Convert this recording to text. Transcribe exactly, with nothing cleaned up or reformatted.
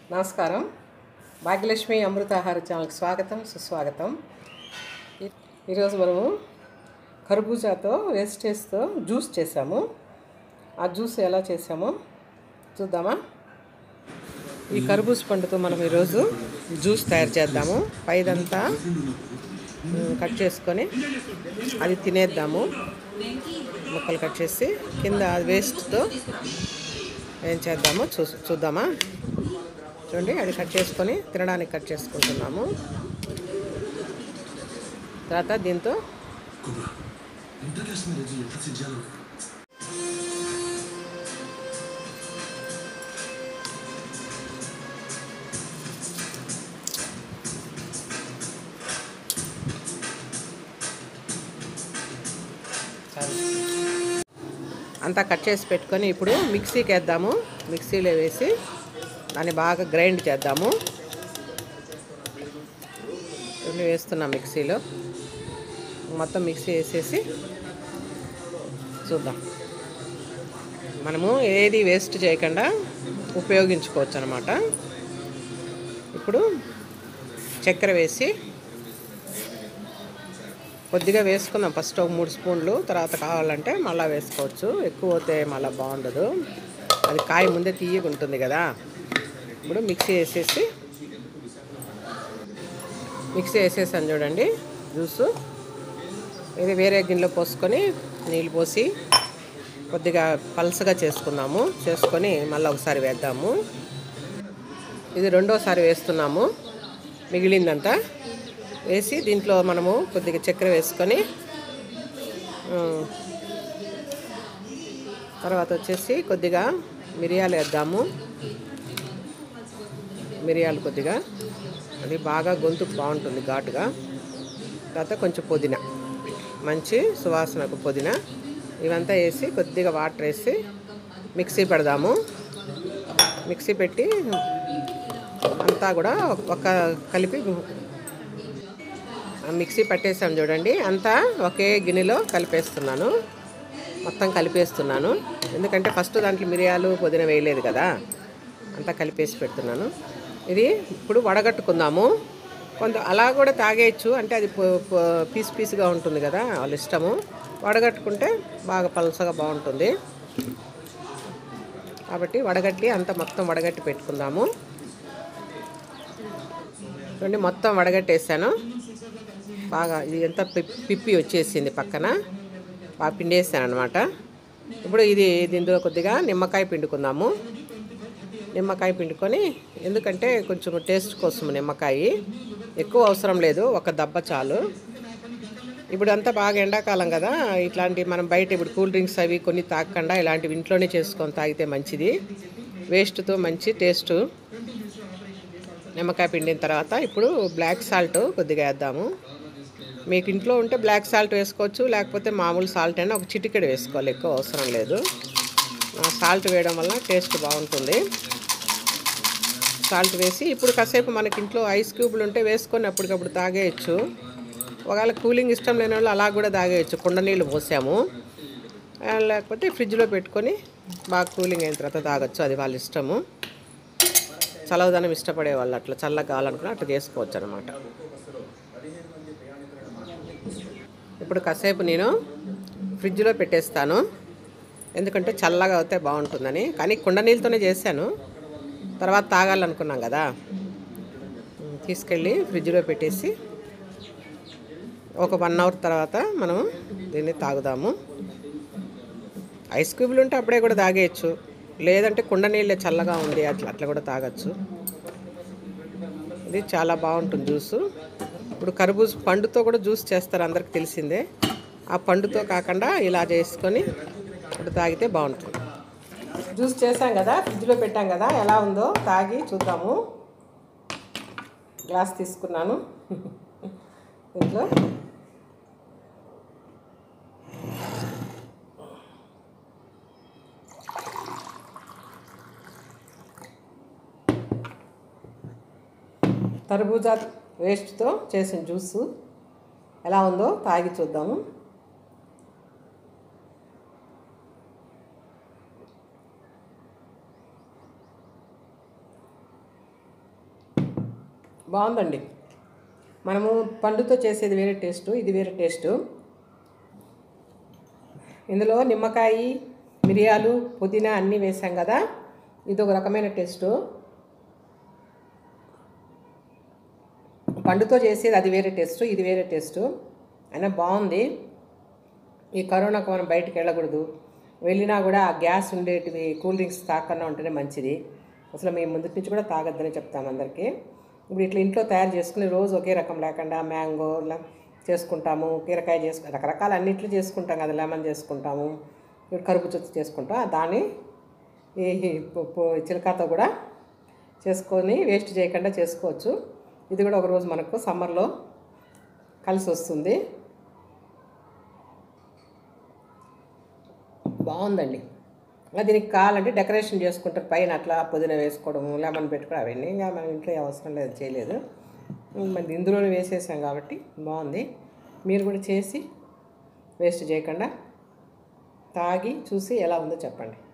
నమస్కారం. భాగ్యలక్ష్మి అమృతాహార ఛానల్కి స్వాగతం, సుస్వాగతం. ఈరోజు మనము కర్బూజాతో వేస్టేజ్తో జ్యూస్ చేసాము. ఆ జ్యూస్ ఎలా చేసామో చూద్దామా? ఈ కర్బూజ పండుతో మనం ఈరోజు జ్యూస్ తయారు చేద్దాము. పైదంతా కట్ చేసుకొని అది తినేద్దాము. ముక్కలు కట్ చేసి కింద వేస్ట్తో ఏం చేద్దామో చూ చూద్దామా చూడండి. అది కట్ చేసుకొని తినడానికి కట్ చేసుకుంటున్నాము. తర్వాత దీంతో అంతా కట్ చేసి పెట్టుకొని ఇప్పుడు మిక్సీకి వేద్దాము. మిక్సీలో వేసి దాన్ని బాగా గ్రైండ్ చేద్దాము. ఇవన్నీ వేస్తున్నాం మిక్సీలో. మొత్తం మిక్సీ వేసేసి చూద్దాం. మనము ఏది వేస్ట్ చేయకుండా ఉపయోగించుకోవచ్చు అన్నమాట. ఇప్పుడు చక్కెర వేసి కొద్దిగా వేసుకుందాం. ఫస్ట్ ఒక మూడు స్పూన్లు, తర్వాత కావాలంటే మళ్ళీ వేసుకోవచ్చు. ఎక్కువ అయితే మళ్ళీ బాగుండదు, అది కాయ ముందే తీయగా ఉంటుంది కదా. ఇప్పుడు మిక్సీ వేసేసి మిక్సీ వేసేసాను చూడండి జ్యూసు. ఇది వేరే గిన్నెలో పోసుకొని నీళ్ళు పోసి కొద్దిగా పల్సగా చేసుకుందాము. చేసుకొని మళ్ళీ ఒకసారి వేద్దాము. ఇది రెండోసారి వేస్తున్నాము. మిగిలిందంతా వేసి దీంట్లో మనము కొద్దిగా చక్కెర వేసుకొని తర్వాత వచ్చేసి కొద్దిగా మిరియాలు వేద్దాము. మిరియాలు కొద్దిగా, అది బాగా గొంతుకు బాగుంటుంది ఘాటుగా. తర్వాత కొంచెం పుదీనా, మంచి సువాసనకు పుదీనా, ఇవంతా వేసి కొద్దిగా వాటర్ వేసి మిక్సీ పెడదాము. మిక్సీ పెట్టి అంతా కూడా ఒక కలిపి మిక్సీ పట్టేసాం చూడండి. అంతా ఒకే గిన్నెలో కలిపేస్తున్నాను. మొత్తం కలిపేస్తున్నాను, ఎందుకంటే ఫస్ట్ దాంట్లో మిరియాలు పుదీనా వేయలేదు కదా. అంతా కలిపేసి పెడుతున్నాను. ఇది ఇప్పుడు వడగట్టుకుందాము. కొంత అలా కూడా తాగేయచ్చు, అంటే అది పీస్ పీస్గా ఉంటుంది కదా, వాళ్ళ ఇష్టము. వడగట్టుకుంటే బాగా పలసగా బాగుంటుంది కాబట్టి వడగట్టి అంతా మొత్తం వడగట్టి పెట్టుకుందాము. చూడండి మొత్తం వడగట్టేసాను బాగా. ఇది ఎంత పిప్పి వచ్చేసింది పక్కన, బాగా పిండేసాను అనమాట. ఇప్పుడు ఇది దీంట్లో కొద్దిగా నిమ్మకాయ పిండుకుందాము. నిమ్మకాయ పిండుకొని, ఎందుకంటే కొంచెం టేస్ట్ కోసం నిమ్మకాయ ఎక్కువ అవసరం లేదు, ఒక దెబ్బ చాలు. ఇప్పుడు అంతా బాగా ఎండాకాలం కదా, ఇట్లాంటి మనం బయట ఇప్పుడు కూల్ డ్రింక్స్ అవి కొన్ని తాగకుండా ఇలాంటివి ఇంట్లోనే చేసుకొని తాగితే మంచిది. వేస్ట్తో మంచి టేస్టు. నిమ్మకాయ పిండిన తర్వాత ఇప్పుడు బ్లాక్ సాల్ట్ కొద్దిగా వేద్దాము. మీకు ఇంట్లో ఉంటే బ్లాక్ సాల్ట్ వేసుకోవచ్చు, లేకపోతే మామూలు సాల్ట్ అయినా ఒక చిటికెడు వేసుకోవాలి, ఎక్కువ అవసరం లేదు. సాల్ట్ వేయడం వల్ల టేస్ట్ బాగుంటుంది. సాల్ట్ వేసి ఇప్పుడు కాసేపు మనకి ఇంట్లో ఐస్ క్యూబ్లు ఉంటే వేసుకొని అప్పటికప్పుడు తాగేయచ్చు. ఒకవేళ కూలింగ్ ఇష్టం లేని వాళ్ళు అలా కూడా తాగేయచ్చు. కుండ నీళ్ళు పోసాము, లేకపోతే ఫ్రిడ్జ్లో పెట్టుకొని బాగా కూలింగ్ అయిన తర్వాత తాగొచ్చు, అది వాళ్ళ ఇష్టము. చల్లదనం ఇష్టపడే వాళ్ళు అట్లా చల్లగా కావాలనుకున్నా అట్లా చేసుకోవచ్చు అనమాట. ఇప్పుడు కాసేపు నేను ఫ్రిడ్జ్లో పెట్టేస్తాను, ఎందుకంటే చల్లగా అవుతే బాగుంటుందని. కానీ కుండ నీళ్ళతోనే చేశాను, తర్వాత తాగాలనుకున్నాం కదా, తీసుకెళ్ళి ఫ్రిడ్జ్లో పెట్టేసి ఒక వన్ అవర్ తర్వాత మనం దీన్ని తాగుదాము. ఐస్ క్యూబ్లు ఉంటే అప్పుడే కూడా తాగేయచ్చు, లేదంటే కుండ నీళ్ళే చల్లగా ఉంది అట్లా అట్లా కూడా తాగొచ్చు. ఇది చాలా బాగుంటుంది జ్యూసు. ఇప్పుడు కర్బూజ పండుతో కూడా జ్యూస్ చేస్తారు, అందరికి తెలిసిందే. ఆ పండుతో కాకుండా ఇలా చేసుకొని అప్పుడు తాగితే బాగుంటుంది. జ్యూస్ చేసాం కదా, ఫ్రిడ్జ్లో పెట్టాం కదా, ఎలా ఉందో తాగి చూద్దాము. గ్లాస్ తీసుకున్నాను. దీంట్లో కర్బూజా వేస్ట్తో చేసిన జ్యూసు ఎలా ఉందో తాగి చూద్దాము. బాగుందండి. మనము పండుతో చేసేది వేరే టేస్టు, ఇది వేరే టేస్టు. ఇందులో నిమ్మకాయ, మిరియాలు, పుదీనా అన్నీ వేసాం కదా, ఇది ఒక రకమైన టేస్టు. పండుతో చేసేది అది వేరే టేస్టు, ఇది వేరే టేస్టు. అయినా బాగుంది. ఈ కరోనాకు మనం బయటికి వెళ్ళకూడదు, వెళ్ళినా కూడా ఆ గ్యాస్ ఉండేటివి కూల్ డ్రింక్స్ తాగకుండా ఉంటేనే మంచిది. అసలు మేము ముందు నుంచి కూడా తాగొద్దని చెప్తాము అందరికీ. ఇప్పుడు ఇట్లా ఇంట్లో తయారు చేసుకుని రోజు ఒకే రకం లేకుండా మ్యాంగో చేసుకుంటాము, కీరకాయ చేసుకు రకరకాల అన్నిట్లు చేసుకుంటాం కదా, లెమన్ చేసుకుంటాము, ఇప్పుడు కరుబూజ చేసుకుంటాం. దాన్ని ఈ చిలకాతో కూడా చేసుకొని వేస్ట్ చేయకుండా చేసుకోవచ్చు. ఇది కూడా ఒకరోజు మనకు సమ్మర్లో కలిసి వస్తుంది. బాగుందండి. దీనికి కావాలంటే డెకరేషన్ చేసుకుంటారు, పైన అట్లా పుదీనా వేసుకోవడము, లెమన్ పెట్టుకోవడం, అవన్నీ ఇంకా మన ఇంట్లో అవసరం లేదు, చేయలేదు. మరి ఇందులోనే వేసేసాం కాబట్టి బాగుంది. మీరు కూడా చేసి వేస్ట్ చేయకుండా తాగి చూసి ఎలా ఉందో చెప్పండి.